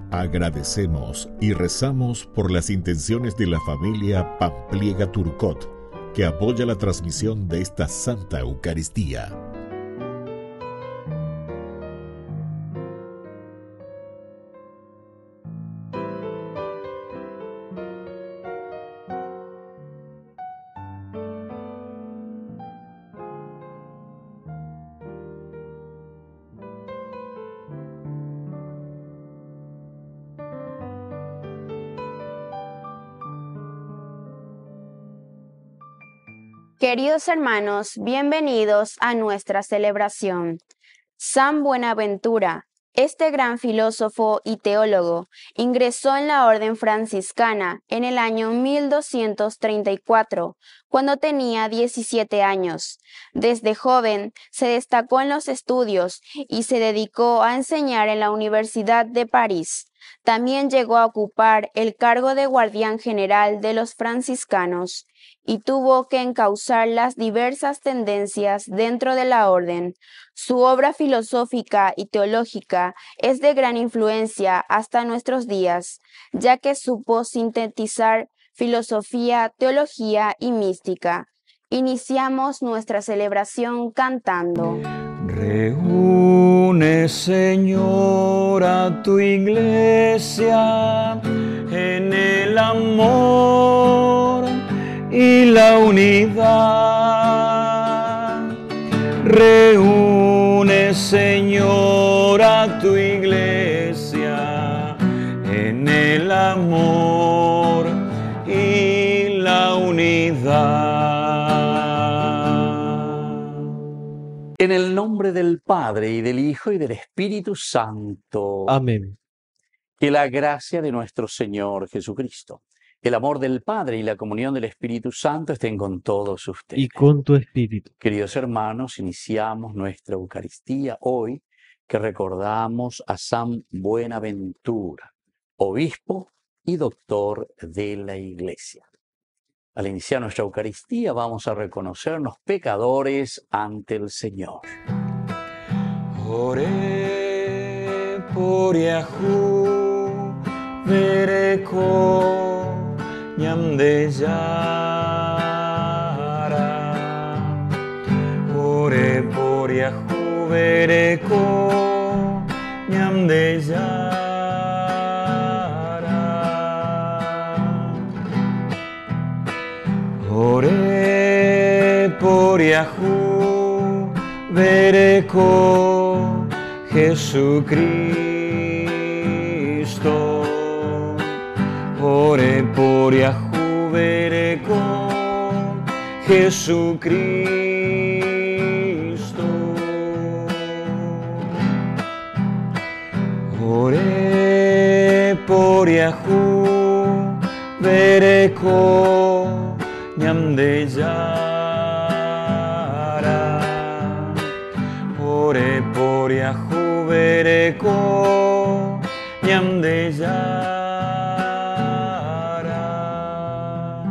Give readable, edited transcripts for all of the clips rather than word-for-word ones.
Agradecemos y rezamos por las intenciones de la familia Pampliega Turcot, que apoya la transmisión de esta Santa Eucaristía. Queridos hermanos, bienvenidos a nuestra celebración. San Buenaventura, este gran filósofo y teólogo, ingresó en la orden franciscana en el año 1234, cuando tenía 17 años. Desde joven se destacó en los estudios y se dedicó a enseñar en la Universidad de París. También llegó a ocupar el cargo de guardián general de los franciscanos y tuvo que encauzar las diversas tendencias dentro de la orden. Su obra filosófica y teológica es de gran influencia hasta nuestros días, ya que supo sintetizar filosofía, teología y mística. Iniciamos nuestra celebración cantando. Reúne, Señor, a tu iglesia en el amor y la unidad. Reúne, Señor, a tu iglesia en el amor y la unidad. En el nombre del Padre, y del Hijo, y del Espíritu Santo. Amén. Que la gracia de nuestro Señor Jesucristo, el amor del Padre y la comunión del Espíritu Santo estén con todos ustedes. Y con tu espíritu. Queridos hermanos, iniciamos nuestra Eucaristía hoy que recordamos a San Buenaventura, obispo y doctor de la Iglesia. Al iniciar nuestra Eucaristía vamos a reconocernos pecadores ante el Señor. Ore por Yahu, vereko, ñamde yara. Ore por Yahu, vereko, ñamde yara. Ore por Yahu, vereko, Jesucristo. Ore por Yahu, vereko, Jesucristo. Ore por Yahu, vereko, ñamde yara. Ore por Yahu, vereko, ñamde yara.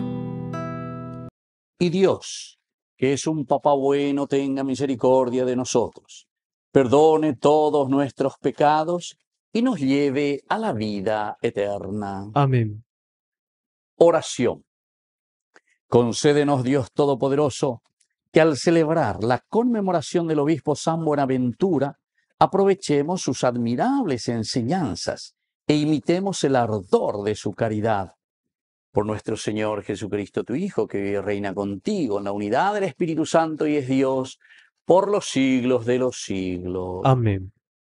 Y Dios, que es un Papá bueno, tenga misericordia de nosotros, perdone todos nuestros pecados y nos lleve a la vida eterna. Amén. Oración. Concédenos, Dios Todopoderoso, que al celebrar la conmemoración del obispo San Buenaventura, aprovechemos sus admirables enseñanzas e imitemos el ardor de su caridad. Por nuestro Señor Jesucristo, tu Hijo, que vive y reina contigo en la unidad del Espíritu Santo y es Dios por los siglos de los siglos. Amén.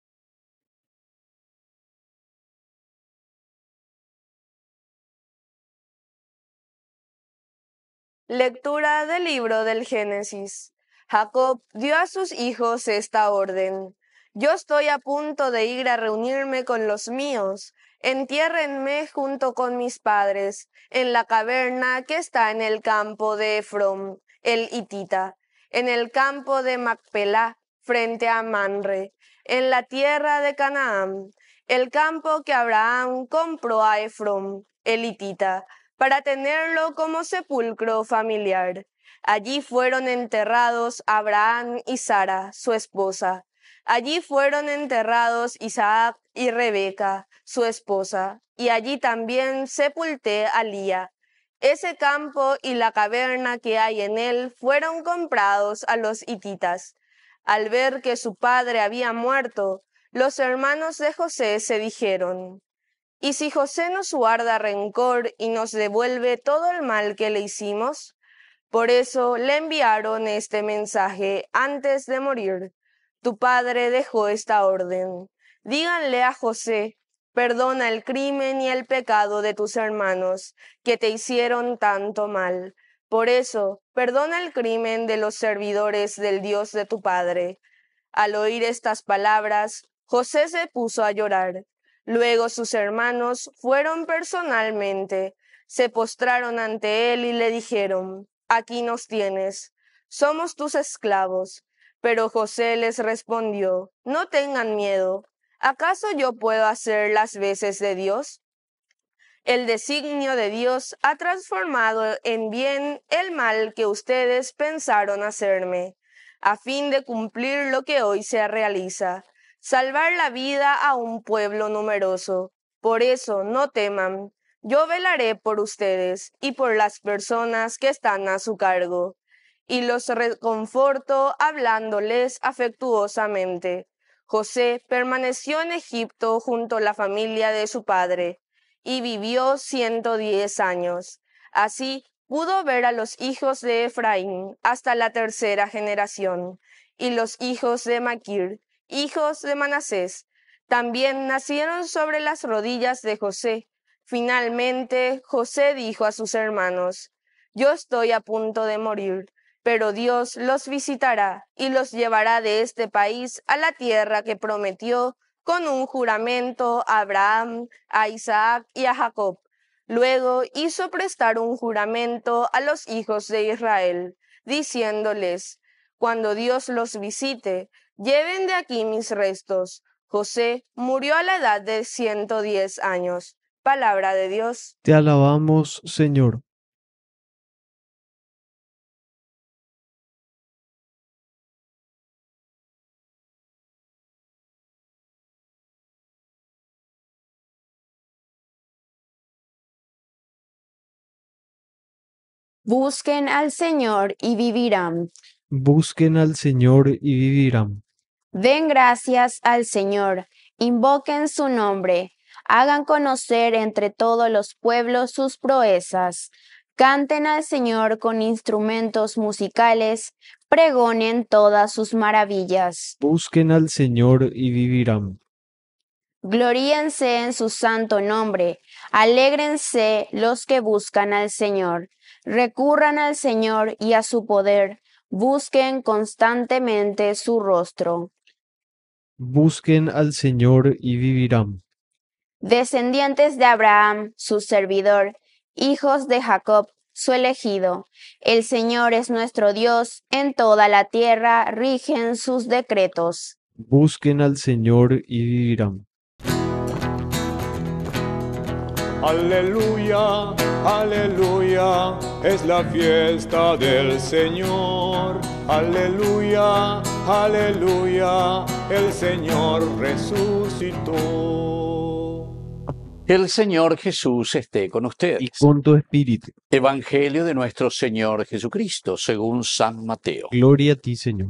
Lectura del libro del Génesis. Jacob dio a sus hijos esta orden: yo estoy a punto de ir a reunirme con los míos. Entiérrenme junto con mis padres, en la caverna que está en el campo de Efrón, el hitita, en el campo de Macpelá, frente a Manre, en la tierra de Canaán, el campo que Abraham compró a Efrón, el hitita, para tenerlo como sepulcro familiar. Allí fueron enterrados Abraham y Sara, su esposa. Allí fueron enterrados Isaac y Rebeca, su esposa, y allí también sepulté a Lía. Ese campo y la caverna que hay en él fueron comprados a los hititas. Al ver que su padre había muerto, los hermanos de José se dijeron: ¿y si José nos guarda rencor y nos devuelve todo el mal que le hicimos? Por eso le enviaron este mensaje antes de morir: tu padre dejó esta orden. Díganle a José: perdona el crimen y el pecado de tus hermanos, que te hicieron tanto mal. Por eso, perdona el crimen de los servidores del Dios de tu padre. Al oír estas palabras, José se puso a llorar. Luego sus hermanos fueron personalmente, se postraron ante él y le dijeron: aquí nos tienes, somos tus esclavos. Pero José les respondió: no tengan miedo, ¿acaso yo puedo hacer las veces de Dios? El designio de Dios ha transformado en bien el mal que ustedes pensaron hacerme, a fin de cumplir lo que hoy se realiza: salvar la vida a un pueblo numeroso. Por eso no teman, yo velaré por ustedes y por las personas que están a su cargo, y los reconforto hablándoles afectuosamente. José permaneció en Egipto junto a la familia de su padre, y vivió 110 años. Así pudo ver a los hijos de Efraín hasta la tercera generación, y los hijos de Maquir, hijos de Manasés, también nacieron sobre las rodillas de José. Finalmente, José dijo a sus hermanos: yo estoy a punto de morir, pero Dios los visitará y los llevará de este país a la tierra que prometió con un juramento a Abraham, a Isaac y a Jacob. Luego hizo prestar un juramento a los hijos de Israel, diciéndoles: cuando Dios los visite, lleven de aquí mis restos. José murió a la edad de 110 años. Palabra de Dios. Te alabamos, Señor. Busquen al Señor y vivirán. Busquen al Señor y vivirán. Den gracias al Señor, invoquen su nombre, hagan conocer entre todos los pueblos sus proezas. Canten al Señor con instrumentos musicales, pregonen todas sus maravillas. Busquen al Señor y vivirán. Gloríense en su santo nombre, alégrense los que buscan al Señor, recurran al Señor y a su poder, busquen constantemente su rostro. Busquen al Señor y vivirán. Descendientes de Abraham, su servidor, hijos de Jacob, su elegido. El Señor es nuestro Dios, en toda la tierra rigen sus decretos. Busquen al Señor y vivirán. Aleluya, aleluya, es la fiesta del Señor. Aleluya, aleluya, el Señor resucitó. El Señor Jesús esté con Y ustedes. con tu espíritu. Evangelio de nuestro Señor Jesucristo, según San Mateo. Gloria a ti, Señor.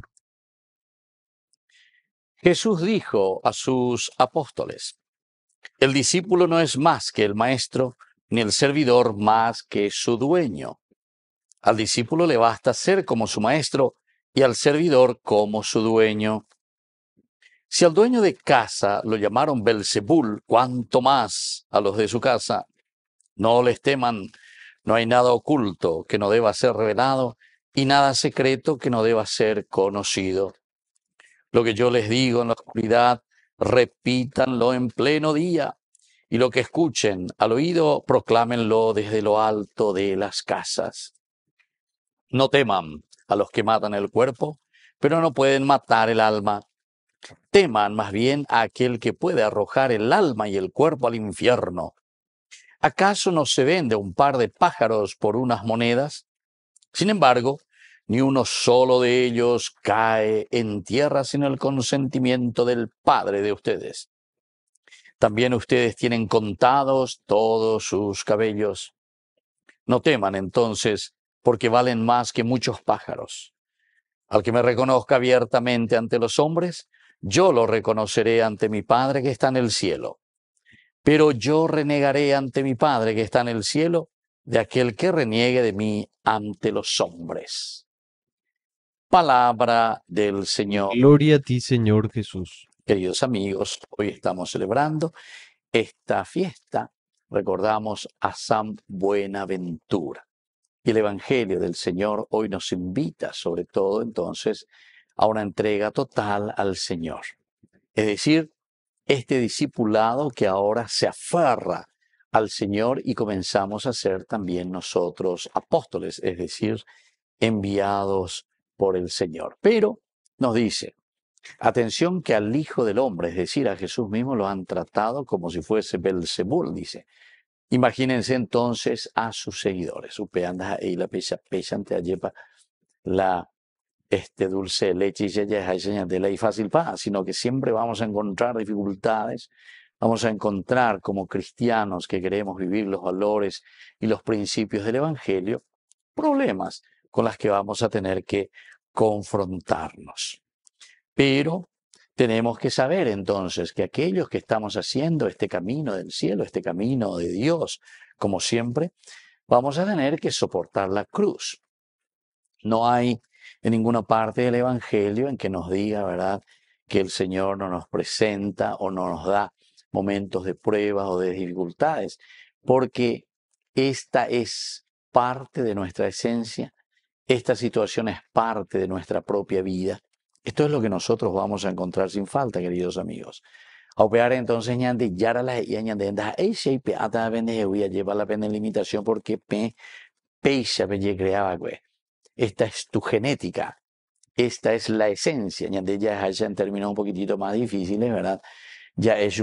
Jesús dijo a sus apóstoles: el discípulo no es más que el maestro, ni el servidor más que su dueño. Al discípulo le basta ser como su maestro y al servidor como su dueño. Si al dueño de casa lo llamaron Belzebul, cuánto más a los de su casa. No les teman, no hay nada oculto que no deba ser revelado y nada secreto que no deba ser conocido. Lo que yo les digo en la oscuridad, repítanlo en pleno día, y lo que escuchen al oído, proclámenlo desde lo alto de las casas. No teman a los que matan el cuerpo, pero no pueden matar el alma. Teman más bien a aquel que puede arrojar el alma y el cuerpo al infierno. ¿Acaso no se vende un par de pájaros por unas monedas? Sin embargo, ni uno solo de ellos cae en tierra sin el consentimiento del Padre de ustedes. También ustedes tienen contados todos sus cabellos. No teman entonces, porque valen más que muchos pájaros. Al que me reconozca abiertamente ante los hombres, yo lo reconoceré ante mi Padre que está en el cielo. Pero yo renegaré ante mi Padre que está en el cielo de aquel que reniegue de mí ante los hombres. Palabra del Señor. Gloria a ti, Señor Jesús. Queridos amigos, hoy estamos celebrando esta fiesta. Recordamos a San Buenaventura. Y el Evangelio del Señor hoy nos invita, sobre todo, entonces, a una entrega total al Señor. Es decir, este discipulado que ahora se aferra al Señor y comenzamos a ser también nosotros apóstoles, es decir, enviados por el Señor. Pero nos dice, atención que al Hijo del Hombre, es decir, a Jesús mismo, lo han tratado como si fuese Belzebul, dice. Imagínense entonces a sus seguidores. Upeanda y la ante ayepa la dulce de leche y de la fácil paz, sino que siempre vamos a encontrar dificultades, vamos a encontrar como cristianos que queremos vivir los valores y los principios del Evangelio, problemas con los que vamos a tener que confrontarnos. Pero tenemos que saber entonces que aquellos que estamos haciendo este camino del cielo, este camino de Dios, como siempre, vamos a tener que soportar la cruz. No hay en ninguna parte del Evangelio en que nos diga, ¿verdad?, que el Señor no nos presenta o no nos da momentos de pruebas o de dificultades, porque esta es parte de nuestra esencia, esta situación es parte de nuestra propia vida. Esto es lo que nosotros vamos a encontrar sin falta, queridos amigos. A operar entonces, ñande, yara la y añade, ata vende voy a llevar la pena en limitación porque peisha me creaba, güey. Esta es tu genética, esta es la esencia. Ñande ya es en términos un poquitito más difíciles, ¿verdad? Ya es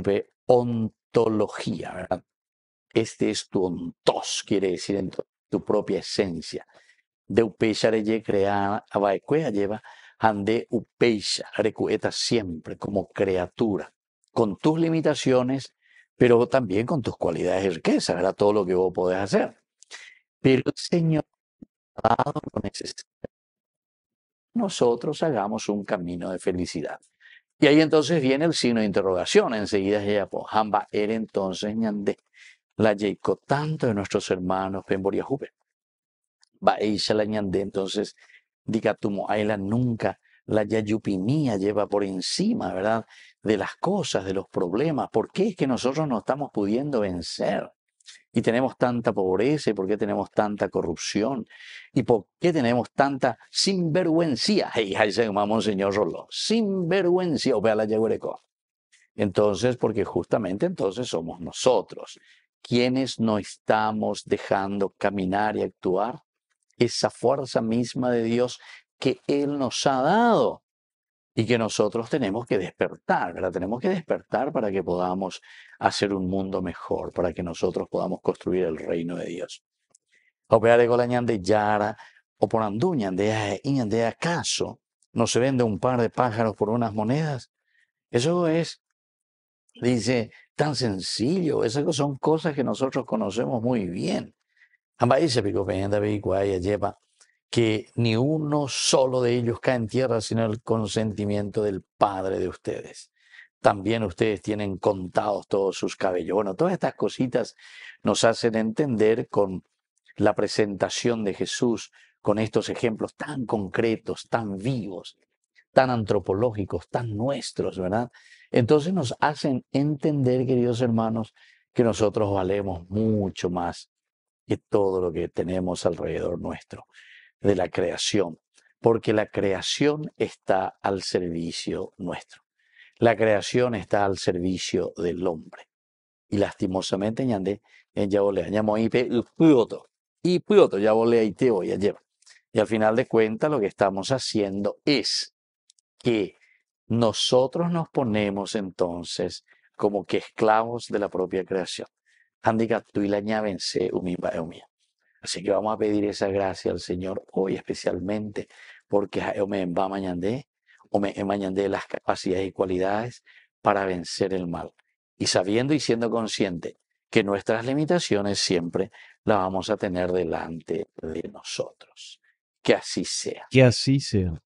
ontología, ¿verdad? Este es tu ontos, quiere decir en tu propia esencia. De upeisha reye crea abaecuea lleva. Ande upeisha, recueta siempre como criatura, con tus limitaciones, pero también con tus cualidades y riquezas, ¿verdad? Todo lo que vos podés hacer. Pero el Señor ha dado lo necesario. Nosotros hagamos un camino de felicidad. Y ahí entonces viene el signo de interrogación. Enseguida ella, Hamba, era entonces ñande, la yeiko tanto de nuestros hermanos Pemboria Jupe. Va ella la ñande, entonces. Dicatumo, Ayla nunca la yayupimía lleva por encima, ¿verdad?, de las cosas, de los problemas. ¿Por qué es que nosotros no estamos pudiendo vencer? Y tenemos tanta pobreza, y por qué tenemos tanta corrupción, y por qué tenemos tanta sinvergüencia. Señor Rollo, sinvergüencia, o la yaguereco. Entonces, porque justamente entonces somos nosotros quienes no estamos dejando caminar y actuar esa fuerza misma de Dios que Él nos ha dado y que nosotros tenemos que despertar, ¿verdad? Tenemos que despertar para que podamos hacer un mundo mejor, para que nosotros podamos construir el reino de Dios. Operar con la ñande yara o por anduñan de acaso no se vende un par de pájaros por unas monedas. Eso es, dice, tan sencillo. Esas son cosas que nosotros conocemos muy bien. Que ni uno solo de ellos cae en tierra sino el consentimiento del Padre de ustedes. También ustedes tienen contados todos sus cabellos. Bueno, todas estas cositas nos hacen entender con la presentación de Jesús, con estos ejemplos tan concretos, tan vivos, tan antropológicos, tan nuestros, ¿verdad? Entonces nos hacen entender, queridos hermanos, que nosotros valemos mucho más que todo lo que tenemos alrededor nuestro, de la creación, porque la creación está al servicio nuestro. La creación está al servicio del hombre. Y lastimosamente, ñande, ya volea, llamo y puyoto, ya volea y te voy a llevar. Y al final de cuentas, lo que estamos haciendo es que nosotros nos ponemos entonces como que esclavos de la propia creación. Así que vamos a pedir esa gracia al Señor hoy especialmente, porque me va mañandé, o me mañandé las capacidades y cualidades para vencer el mal. y sabiendo y siendo consciente que nuestras limitaciones siempre las vamos a tener delante de nosotros. Que así sea. Que así sea.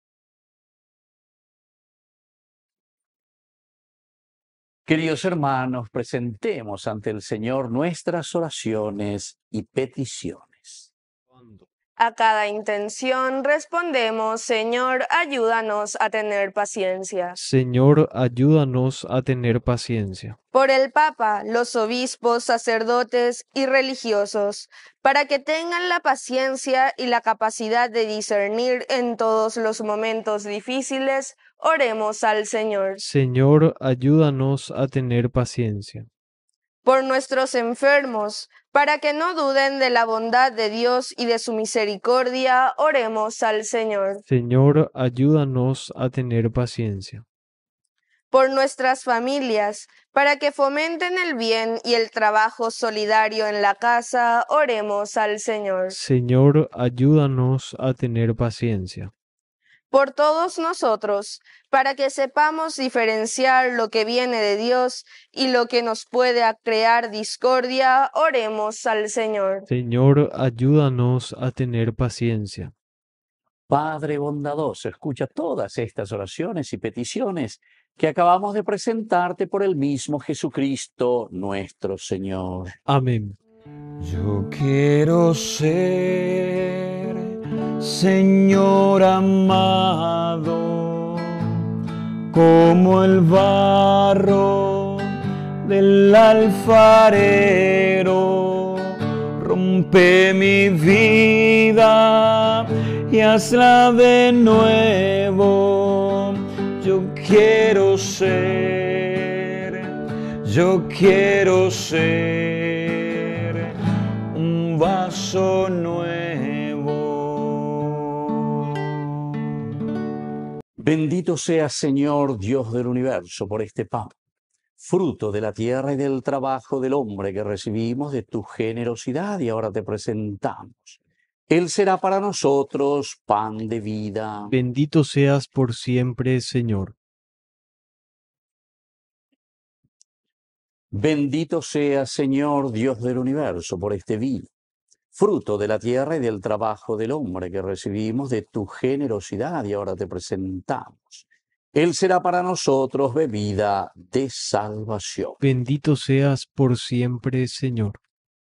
Queridos hermanos, presentemos ante el Señor nuestras oraciones y peticiones. A cada intención respondemos, Señor, ayúdanos a tener paciencia. Señor, ayúdanos a tener paciencia. Por el Papa, los obispos, sacerdotes y religiosos, para que tengan la paciencia y la capacidad de discernir en todos los momentos difíciles, oremos al Señor. Señor, ayúdanos a tener paciencia. Por nuestros enfermos, para que no duden de la bondad de Dios y de su misericordia, oremos al Señor. Señor, ayúdanos a tener paciencia. Por nuestras familias, para que fomenten el bien y el trabajo solidario en la casa, oremos al Señor. Señor, ayúdanos a tener paciencia. Por todos nosotros, para que sepamos diferenciar lo que viene de Dios y lo que nos puede crear discordia, oremos al Señor. Señor, ayúdanos a tener paciencia. Padre bondadoso, escucha todas estas oraciones y peticiones que acabamos de presentarte por el mismo Jesucristo nuestro Señor. Amén. Yo quiero ser, Señor amado, como el barro del alfarero. Rompe mi vida y hazla de nuevo. Yo quiero ser un vaso nuevo. Bendito seas, Señor, Dios del universo, por este pan, fruto de la tierra y del trabajo del hombre que recibimos de tu generosidad y ahora te presentamos. Él será para nosotros pan de vida. Bendito seas por siempre, Señor. Bendito seas, Señor, Dios del universo, por este vino, fruto de la tierra y del trabajo del hombre que recibimos de tu generosidad y ahora te presentamos. Él será para nosotros bebida de salvación. Bendito seas por siempre, Señor.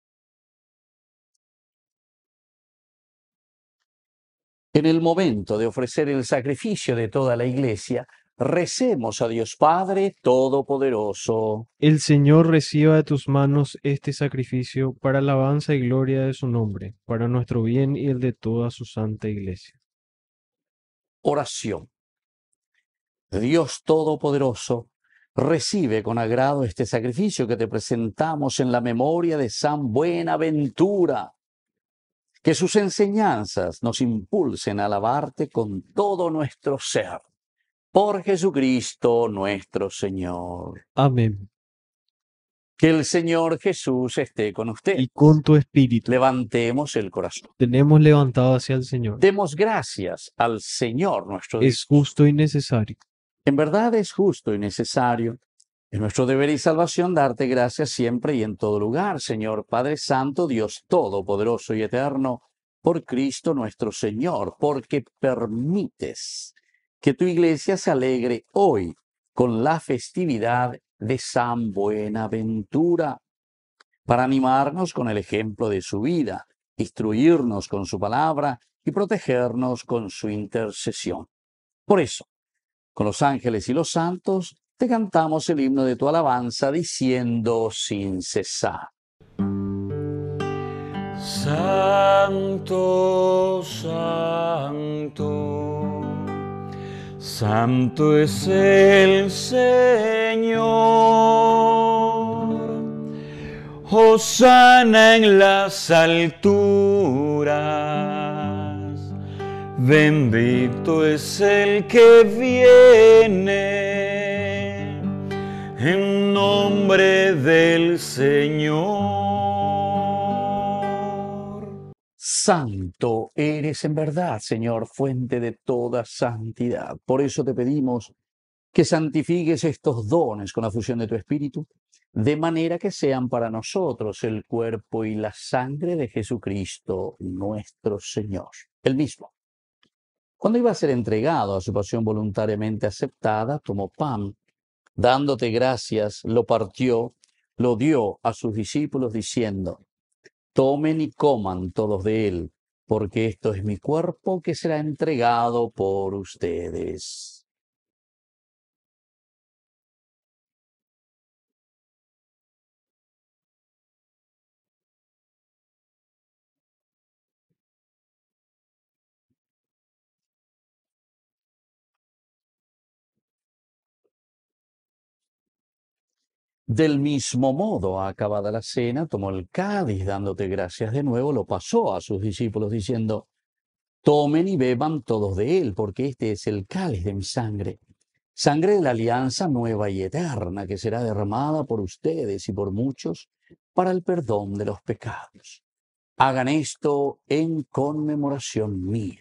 En el momento de ofrecer el sacrificio de toda la Iglesia, recemos a Dios Padre Todopoderoso. El Señor reciba de tus manos este sacrificio para alabanza y gloria de su nombre, para nuestro bien y el de toda su santa Iglesia. Oración. Dios Todopoderoso, recibe con agrado este sacrificio que te presentamos en la memoria de San Buenaventura. Que sus enseñanzas nos impulsen a alabarte con todo nuestro ser. Por Jesucristo nuestro Señor. Amén. Que el Señor Jesús esté con usted. Y con tu espíritu. Levantemos el corazón. Tenemos levantado hacia el Señor. Demos gracias al Señor nuestro Dios. Es justo y necesario. En verdad es justo y necesario. Es nuestro deber y salvación darte gracias siempre y en todo lugar, Señor Padre Santo, Dios Todopoderoso y Eterno, por Cristo nuestro Señor, porque permites que tu iglesia se alegre hoy con la festividad de San Buenaventura, para animarnos con el ejemplo de su vida, instruirnos con su palabra y protegernos con su intercesión. Por eso, con los ángeles y los santos, te cantamos el himno de tu alabanza diciendo sin cesar. Santo, santo, santo es el Señor. Hosana en las alturas. Bendito es el que viene en nombre del Señor. Santo eres en verdad, Señor, fuente de toda santidad. Por eso te pedimos que santifiques estos dones con la fusión de tu Espíritu, de manera que sean para nosotros el cuerpo y la sangre de Jesucristo nuestro Señor, el mismo. Cuando iba a ser entregado a su pasión voluntariamente aceptada, tomó pan, dándote gracias, lo partió, lo dio a sus discípulos diciendo: tomen y coman todos de él, porque esto es mi cuerpo que será entregado por ustedes. Del mismo modo, acabada la cena, tomó el cáliz, dándote gracias de nuevo, lo pasó a sus discípulos diciendo: tomen y beban todos de él, porque este es el cáliz de mi sangre, sangre de la alianza nueva y eterna, que será derramada por ustedes y por muchos para el perdón de los pecados. Hagan esto en conmemoración mía.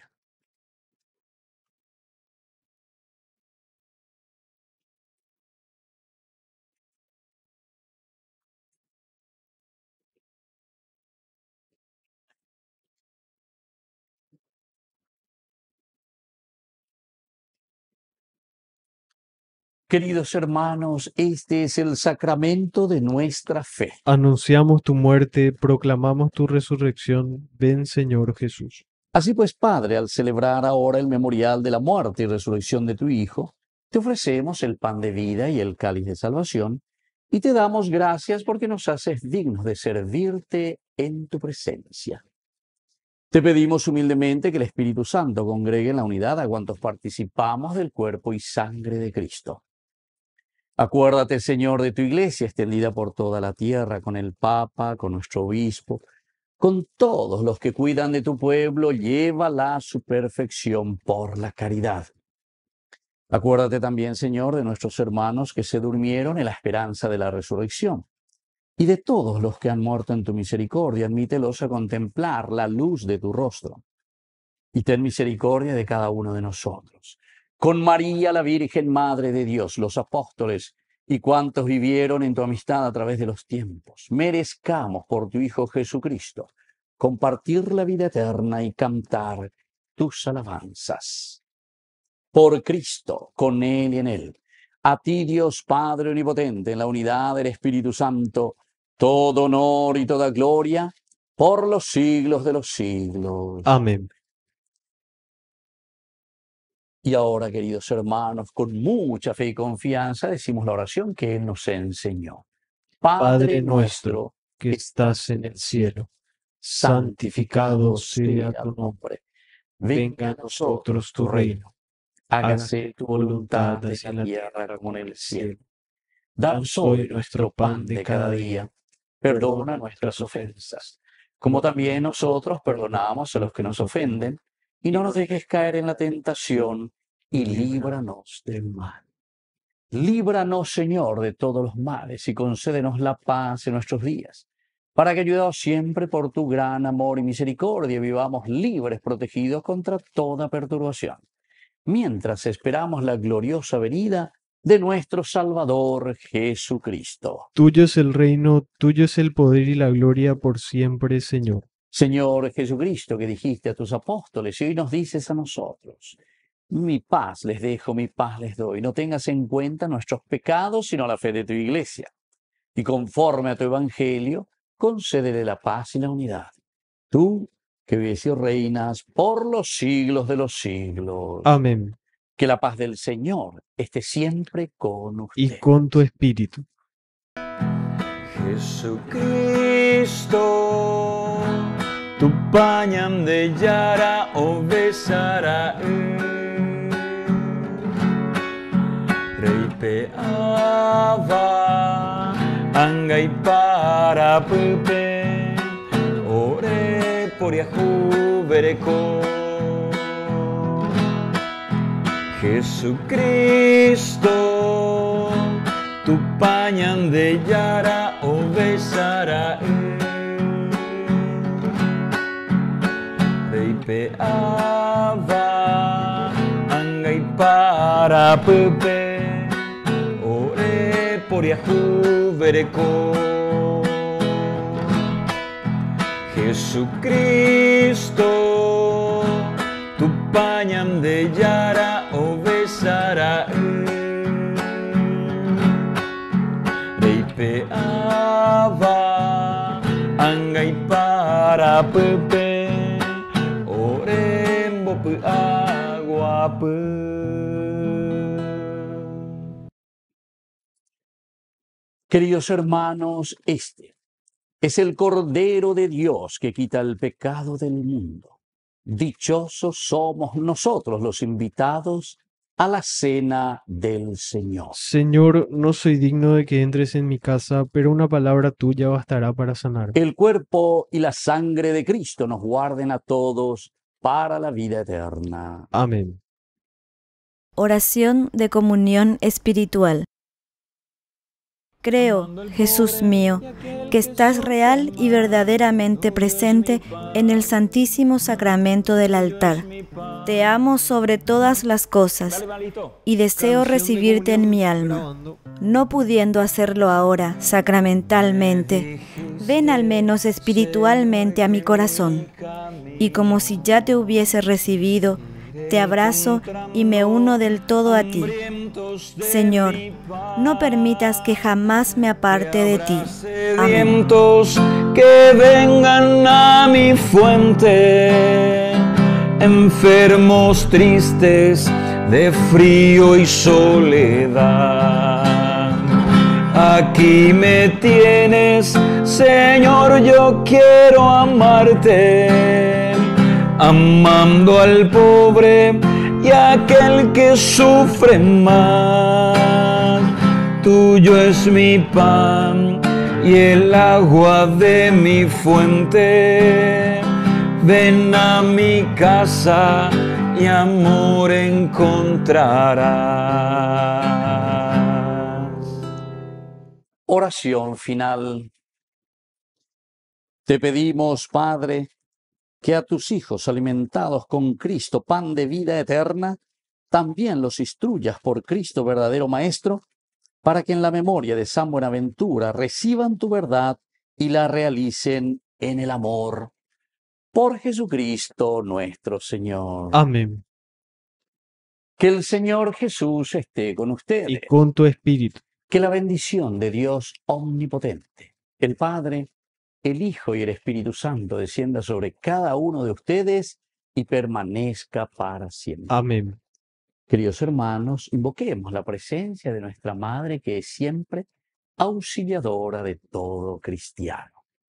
Queridos hermanos, este es el sacramento de nuestra fe. Anunciamos tu muerte, proclamamos tu resurrección. Ven, Señor Jesús. Así pues, Padre, al celebrar ahora el memorial de la muerte y resurrección de tu Hijo, te ofrecemos el pan de vida y el cáliz de salvación, y te damos gracias porque nos haces dignos de servirte en tu presencia. Te pedimos humildemente que el Espíritu Santo congregue en la unidad a cuantos participamos del cuerpo y sangre de Cristo. Acuérdate, Señor, de tu iglesia extendida por toda la tierra, con el Papa, con nuestro obispo, con todos los que cuidan de tu pueblo, llévala a su perfección por la caridad. Acuérdate también, Señor, de nuestros hermanos que se durmieron en la esperanza de la resurrección, y de todos los que han muerto en tu misericordia, admítelos a contemplar la luz de tu rostro. Y ten misericordia de cada uno de nosotros. Con María, la Virgen Madre de Dios, los apóstoles y cuantos vivieron en tu amistad a través de los tiempos, merezcamos por tu Hijo Jesucristo compartir la vida eterna y cantar tus alabanzas. Por Cristo, con Él y en Él, a ti, Dios Padre Omnipotente, en la unidad del Espíritu Santo, todo honor y toda gloria por los siglos de los siglos. Amén. Y ahora, queridos hermanos, con mucha fe y confianza decimos la oración que Él nos enseñó. Padre nuestro, que estás en el cielo, santificado sea tu nombre. Venga a nosotros tu reino. Hágase tu voluntad en la tierra como en el cielo. Danos hoy nuestro pan de cada día. Perdona nuestras ofensas, como también nosotros perdonamos a los que nos ofenden. Y no nos dejes caer en la tentación, y líbranos del mal. Líbranos, Señor, de todos los males, y concédenos la paz en nuestros días, para que, ayudados siempre por tu gran amor y misericordia, vivamos libres, protegidos contra toda perturbación, mientras esperamos la gloriosa venida de nuestro Salvador Jesucristo. Tuyo es el reino, tuyo es el poder y la gloria por siempre, Señor. Señor Jesucristo, que dijiste a tus apóstoles, y hoy nos dices a nosotros: mi paz les dejo, mi paz les doy. No tengas en cuenta nuestros pecados, sino la fe de tu iglesia. Y conforme a tu evangelio, concédele la paz y la unidad. Tú, que vives y reinas por los siglos de los siglos. Amén. Que la paz del Señor esté siempre con Y ustedes. con tu espíritu. Jesucristo, tu pañam de yara obesara Reipe ava angai para pupe ore por yahu vereko Jesucristo, tu pañam de yara obesara Reipe ava angai para pupe poriahu vereko. Jesucristo, tu pañam de yara o besara reipe ava angai para pepe orembo pe agua pe. Queridos hermanos, este es el Cordero de Dios que quita el pecado del mundo. Dichosos somos nosotros los invitados a la cena del Señor. Señor, no soy digno de que entres en mi casa, pero una palabra tuya bastará para sanar. El cuerpo y la sangre de Cristo nos guarden a todos para la vida eterna. Amén. Oración de comunión espiritual. Creo, Jesús mío, que estás real y verdaderamente presente en el Santísimo Sacramento del altar. Te amo sobre todas las cosas y deseo recibirte en mi alma. No pudiendo hacerlo ahora sacramentalmente, ven al menos espiritualmente a mi corazón. Y como si ya te hubiese recibido, te abrazo y me uno del todo a ti. Señor, no permitas que jamás me aparte de ti. Amén. Vientos que vengan a mi fuente, enfermos tristes de frío y soledad. Aquí me tienes, Señor, yo quiero amarte, amando al pobre y aquel que sufre más. Tuyo es mi pan y el agua de mi fuente. Ven a mi casa y amor encontrarás. Oración final. Te pedimos, Padre, que a tus hijos alimentados con Cristo, pan de vida eterna, también los instruyas por Cristo, verdadero Maestro, para que en la memoria de San Buenaventura reciban tu verdad y la realicen en el amor. Por Jesucristo nuestro Señor. Amén. Que el Señor Jesús esté con ustedes. Y con tu espíritu. Que la bendición de Dios omnipotente, el Padre, el Hijo y el Espíritu Santo descienda sobre cada uno de ustedes y permanezca para siempre. Amén. Queridos hermanos, invoquemos la presencia de nuestra Madre, que es siempre auxiliadora de todo cristiano.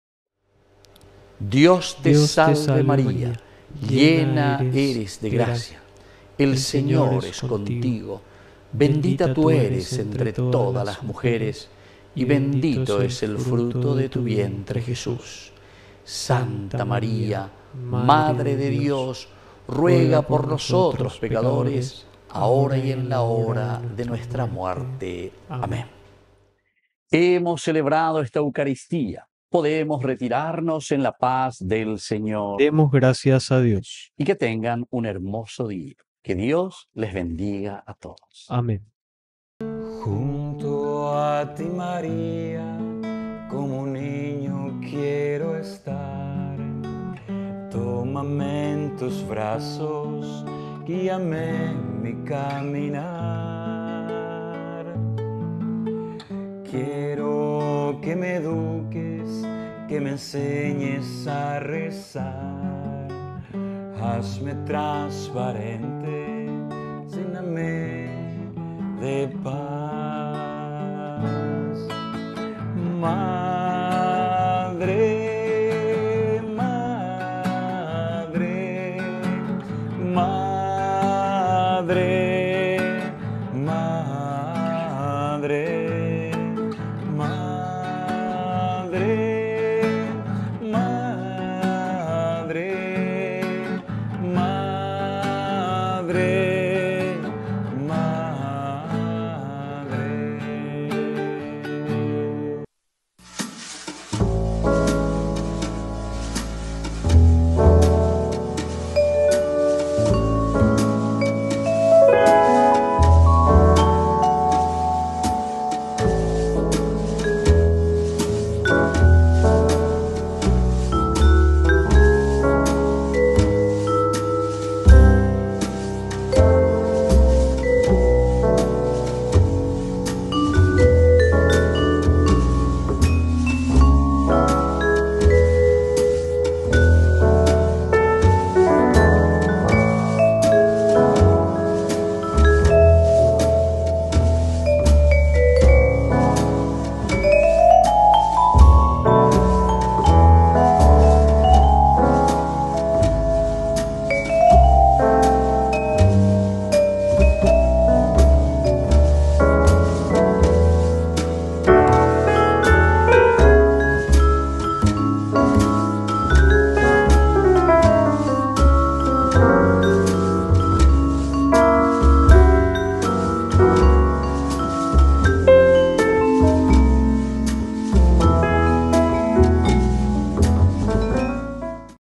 Dios te salve María, llena eres de gracia. El Señor es contigo. Bendita tú eres entre todas las mujeres, y bendito es el fruto de tu vientre, Jesús. Santa María, Madre de Dios, ruega por nosotros pecadores, ahora y en la hora de nuestra muerte. Amén. Hemos celebrado esta Eucaristía. Podemos retirarnos en la paz del Señor. Demos gracias a Dios. Y que tengan un hermoso día. Que Dios les bendiga a todos. Amén. Junto a ti, María, como un niño quiero estar. Tómame en tus brazos, guíame en mi caminar. Quiero que me eduques, que me enseñes a rezar. Hazme transparente, lléname de paz.